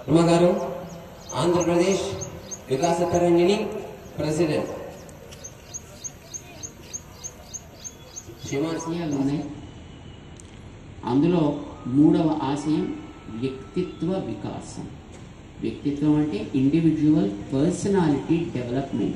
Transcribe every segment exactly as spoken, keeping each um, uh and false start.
Ramagaru, Andhra Pradesh, Vikasa Tarangini, President. ఆశయాలు ఉన్నాయి. అందులో మూడవ ఆశయం వ్యక్తిత్వ వికాసం. వ్యక్తిత్వం అంటే ఇండివిజువల్ పర్సనాలిటీ డెవలప్మెంట్.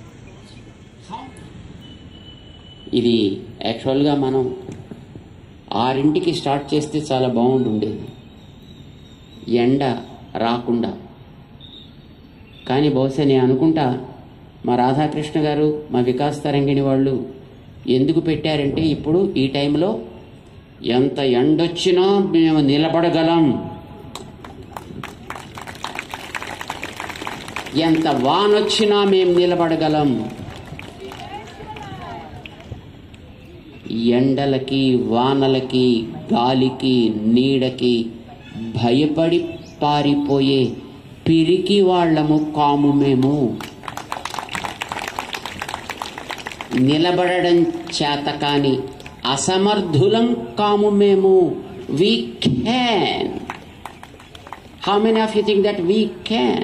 ఇది యాక్చువల్గా మనం ఆరింటికి స్టార్ట్ చేస్తే చాలా బాగుంటుండేది, ఎండ రాకుండా. కానీ బహుశా నేను అనుకుంటా మా రాధాకృష్ణ గారు, మా వికాస్ తరంగిణి వాళ్ళు ఎందుకు పెట్టారంటే ఇప్పుడు ఈ టైంలో ఎంత ఎండొచ్చినా మేము నిలబడగలం, ఎంత వానొచ్చినా మేము నిలబడగలం. ఎండలకి, వానలకి, గాలికి, నీడకి భయపడి పారిపోయే పిరికి వాళ్లము కాము మేము. నిలబడడం చేతకాని అసమర్థులం కాము మేము. We can. How many of you think that we can?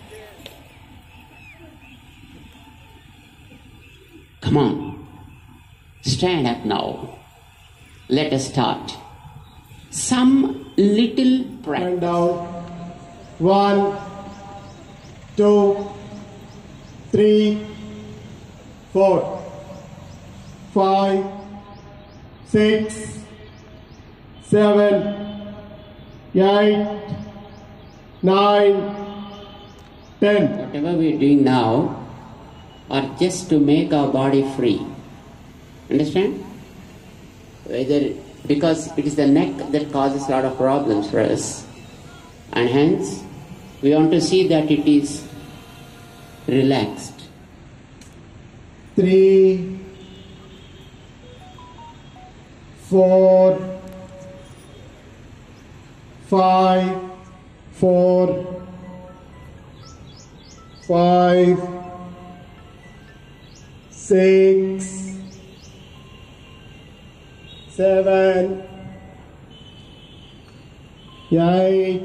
Come on. Stand up now. Let us start. Some little practice. Down. One, two, three, four, five, six, seven, eight, nine, ten. Whatever we are doing now are just to make our body free. Understand? Whether because it is the neck that causes a lot of problems for us, and hence we want to see that it is relaxed. Three, four, five, four, five, six, seven, eight,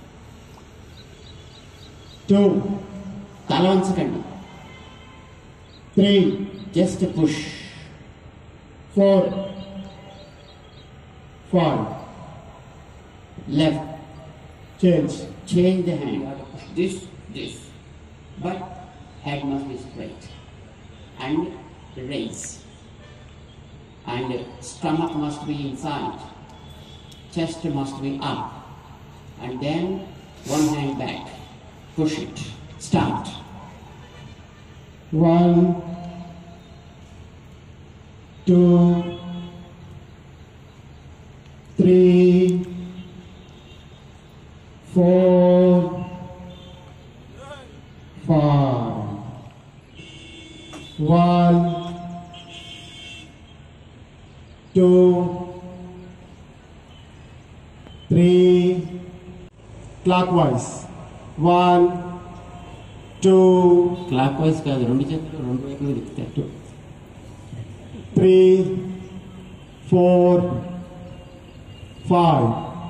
two, Tala unchakandi. three, Just a push. four, five, Left. change, Change the hand. This, this. But head must be straight. And raise. And stomach must be inside. Chest must be up. And then one hand back. Push it. Start. one, two, three, four, five, one, two, three, clockwise, one, two, Clockwise కాదు, రెండు చేతులు రెండు వైపులు తిప్పుతారు. three, four, five.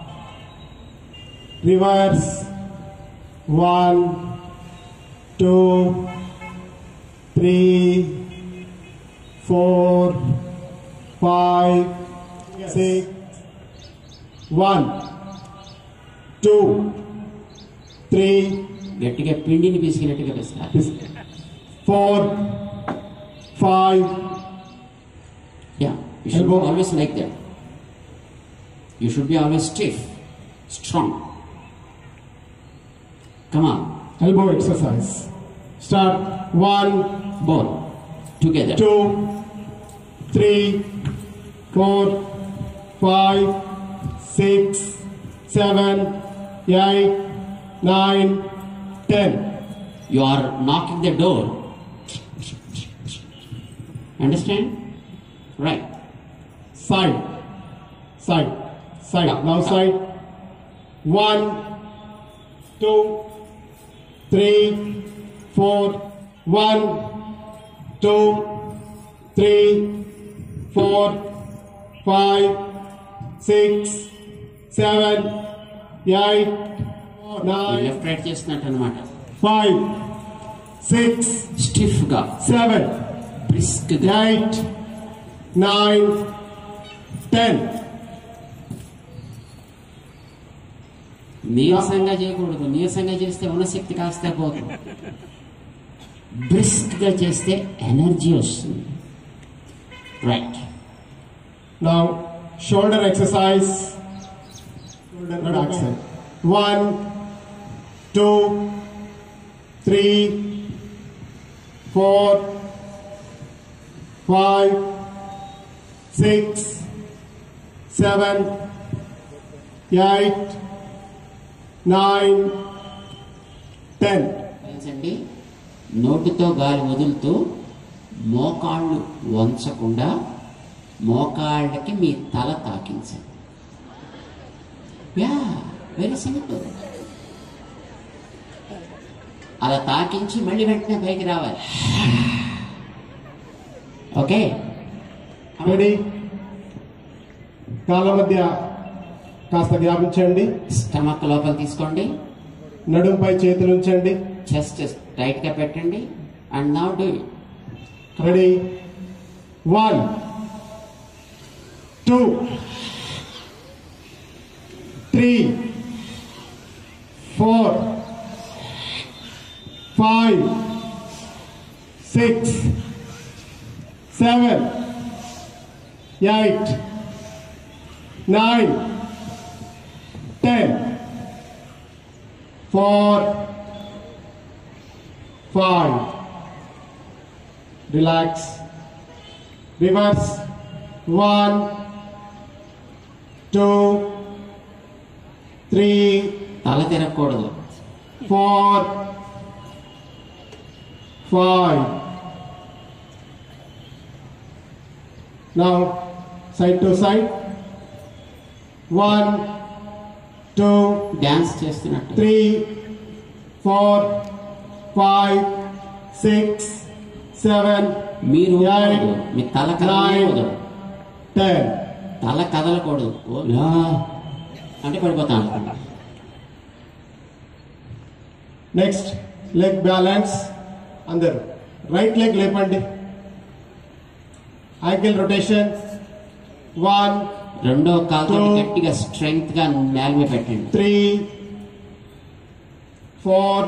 Reverse. One, two, three, four, five, six. One, two, three, గట్టిగా పిండిని పిసికినట్టుగా పిసికాలి. four, five. Yeah, you should be always like that. You should be always stiff, strong. Come on. Elbow exercise. Start. One, Ball. Together. two, three, four, five, six, seven, eight, nine, ten. You are knocking the door. Understand? Right. Side, side, side. Now side. One, two, three, four. One, two, three, four, five, six, seven, eight, nine, left right చేస్తున్నట్టు అనమాట. five, six, stiff గా, seven, brisk గా, eight, nine, ten. నీరసంగా చేయకూడదు. నీరసంగా చేస్తే ఉన్న శక్తి కాస్త పోతుంది. బ్రిస్క్ గా చేస్తే ఎనర్జీ వస్తుంది. Right. Now shoulder exercise. Shoulder relaxation. One, two, three, four, five, six, seven, eight, nine, ten. అండి, నోటితో గాలి వదులుతూ మోకాళ్ళు వంచకుండా మోకాళ్ళకి మీ తల తాకించండి. Yeah, very simple. అలా తాకించి మళ్ళీ వెంటనే పైకి రావాలి. Okay, ready? కాళ్ళ మధ్య కాస్త వ్యాపించండి. స్టమక్ లోపల తీసుకోండి. నడుంపై చేతులు ఉంచండి. చెస్ట్ టైట్ గా పెట్టండి. And now do it. Ready? One, two, three, four, five, six, seven, eight, nine, ten. Four, five. Relax. Reverse. One, two, three, తల తిరగకూడదు. Four, five. Now side to side. One, two, dance చేస్తున్నట్టు. three, four, five, six, seven, మీరు eight, మీ తల కదలకూడదు. ten. తల కదలకూడదు. ఓ లా అంటే పడిపోతా అనుకోండి. Next leg balance. అందరు రైట్ లెగ్ లేపండి. Ankle rotation. వన్, రెండో కాలుతో Two. గట్టిగా స్ట్రెంగ్త్ గా నేల మీద పెట్టండి. Three, four,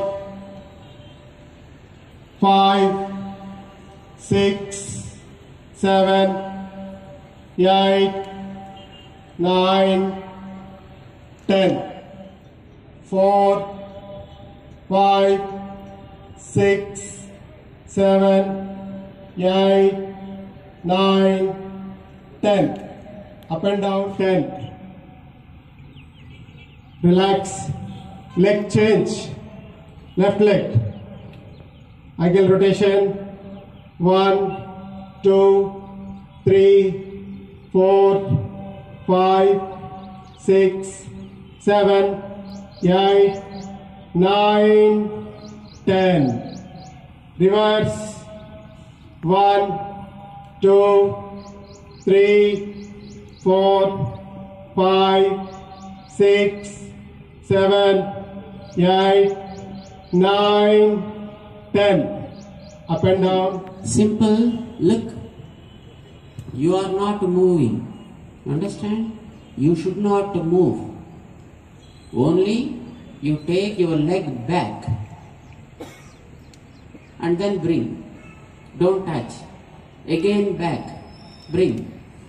five, six, seven, eight, nine, ten. Four, five, six, seven, eight, nine, ten. Up and down, ten. Relax. Leg change. Left leg. Ankle rotation. One, two, three, four, five, six, seven, eight, nine, ten. Reverse. One, two, three, four, five, six, seven, eight, nine, ten. Up and down. Simple. Look, you are not moving. Understand? You should not move. Only you take your leg back and then bring. Don't touch. Again back, bring.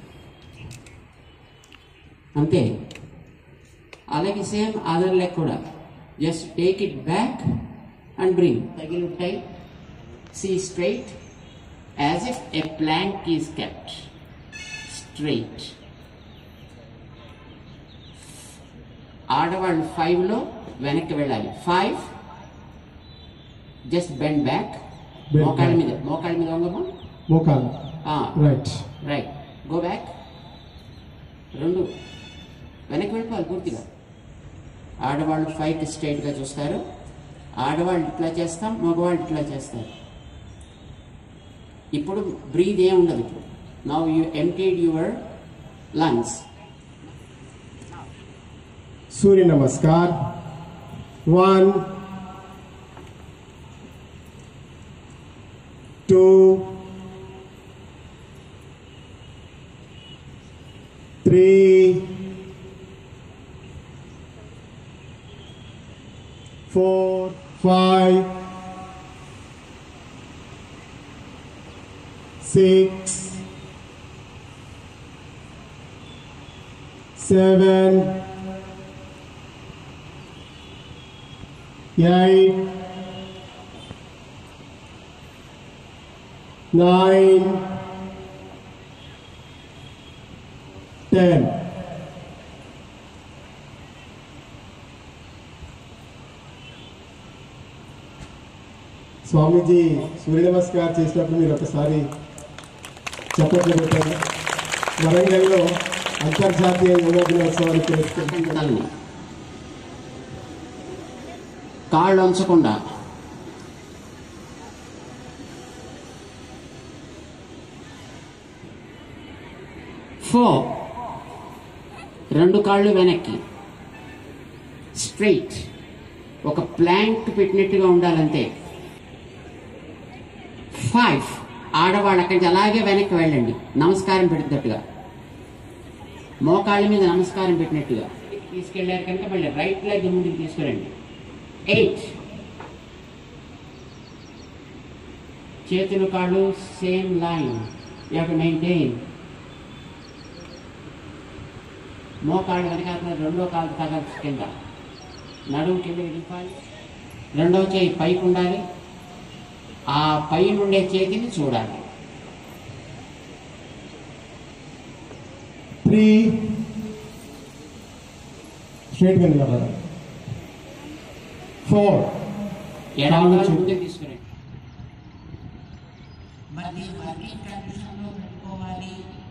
అంతే. అలాగే same other leg కూడా. Just take it back and bring. తగిలి ఉంటాయి. See straight as if a plank is kept straight. ఆడవాళ్ళు ఫైవ్లో వెనక్కి వెళ్ళాలి. Five, just bend back. మోకాళ్ళ మీద మోకాళ్ళ మీద వంగము. మోకాలు. Right right. Go back. రెండు వెనక్కి వెళ్ళిపోవాలి పూర్తిగా. ఆడవాళ్ళు ఫైవ్కి స్ట్రైట్గా చూస్తారు. ఆడవాళ్ళు ఇట్లా చేస్తాం, మగవాళ్ళు ఇట్లా చేస్తారు. ఇప్పుడు బ్రీద్ ఏం ఉండదు. ఇప్పుడు now you emptied your lungs. Surya Namaskar. One, two, three, four, five, six, seven, eight, nine, ten. స్వామీజీ సూర్య నమస్కారం చేసినప్పుడు మీరు ఒకసారి చప్పట్లు పెట్టారు. వరంగల్లో అంతర్జాతీయ యోగా దినోత్సవాన్ని చేసుకుంటున్నాను. కాళ్ళు ఉంచకుండా ఫోర్, రెండు కాళ్ళు వెనక్కి స్ట్రైట్, ఒక ప్లాంక్ పెట్టినట్టుగా ఉండాలంతే. ఫైవ్, ఆడవాళ్ళు అక్కడి నుంచి అలాగే వెనక్కి వెళ్ళండి, నమస్కారం పెట్టినట్టుగా, మోకాళ్ళ మీద నమస్కారం పెట్టినట్టుగా తీసుకెళ్ళారు కనుక మళ్ళీ రైట్ లెగ్ ముందుకు తీసుకురండి. ఎయిట్, చేతులు కాళ్ళు same line, you have to maintain. మోకాళ్ళు వెనకాల రెండో కాలు తగల్స్ కింద, నడుము కింద విడిపాలి, రెండవ చేయి పైకి ఉండాలి, ఆ పై నుండే చేతిని చూడాలి. త్రీ, స్ట్రైట్ గా నిలబడాలి. ఫోర్, ముందే తీసుకురండి. మళ్ళీ వర్కింగ్ కండిషన్ లో పెట్టుకోవాలి.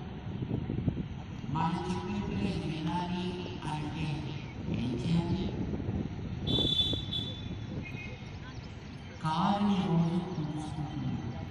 మన చెప్పినట్టుగా ఇది వినాలి అంటే ఏం చేయాలి? కాలు రోజు చూసుకుంటుంది.